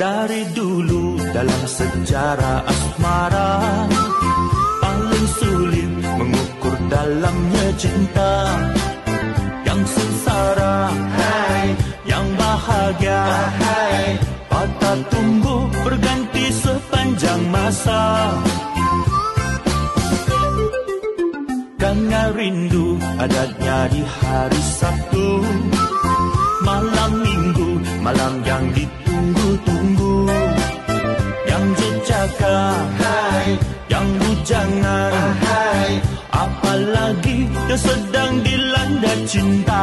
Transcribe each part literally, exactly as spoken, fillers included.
Dari dulu dalam sejarah asmara, paling sulit mengukur dalamnya cinta. Yang sengsara, hai, yang bahagia, hai, patah tumbuh berganti sepanjang masa. Karena rindu adanya di hari Sabtu, malam Minggu, malam yang ditunggu-tunggu. Yang jejaka, hai, yang bujangan, hai, apalagi yang sedang dilanda cinta.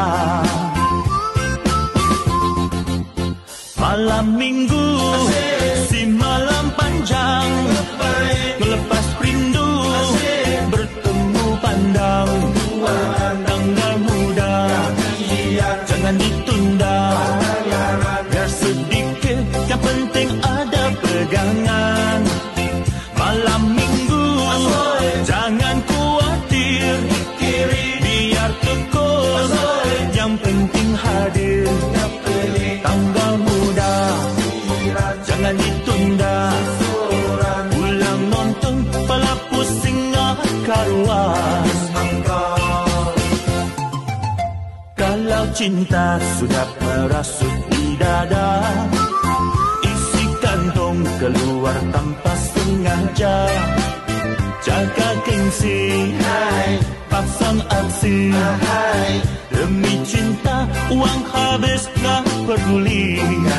Malam Minggu, si malam panjang, melepas rindu, bertemu pandang. Tanggal muda, jangan ditunda, biar sedikit, yang penting ada pegangan. Malam Minggu, jangan khawatir, biar tekun, yang penting hadir. Tanggal muda, jangan ditunda, pulang nonton, pala pusing karuan. Kalau cinta sudah merasuk di dada, isi kantong keluar tanpa sengaja. Jaga gengsi, hai, pasang aksi, hai, demi cinta uang habis gak peduli.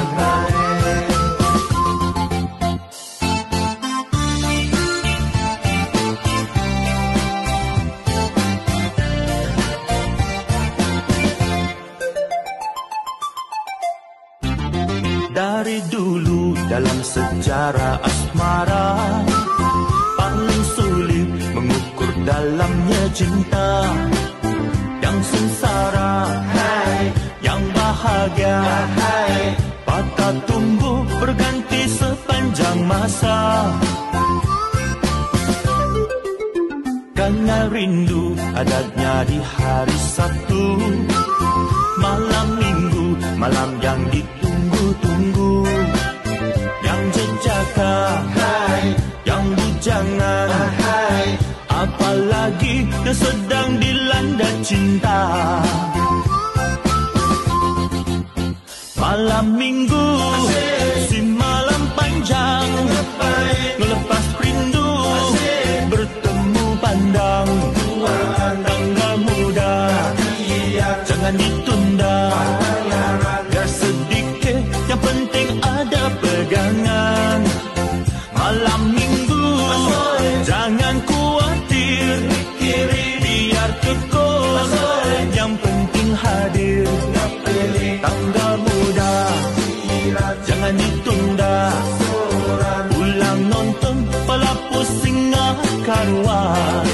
Dari dulu dalam sejarah asmara, paling sulit mengukur dalamnya cinta. Yang sengsara, hai, yang bahagia, hai, patah tumbuh berganti sepanjang masa. Karena rindu adanya di hari Sabtu, malam Minggu, malam yang ditunggu-tunggu. Yang jejaka, hai, yang bujangan, hai, apalagi yang sedang dilanda cinta. Malam Minggu, si malam panjang, melepas rindu, bertemu pandang. Tanggal muda, jangan ditunda, biar sedikit, yang penting ada pegangan. Malam Minggu, jangan khawatir, biar tekun, yang penting hadir. Tanggal muda, jangan ditunda, pulang nonton, pala pusing karuan.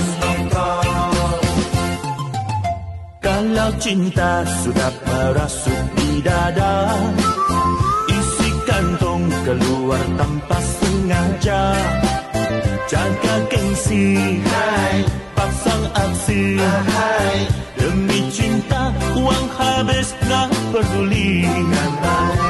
Kalau cinta sudah merasuk di dada, isi kantong keluar tanpa sengaja. Jaga gengsi, hai, pasang aksi, hai, demi cinta uang habis gak peduli.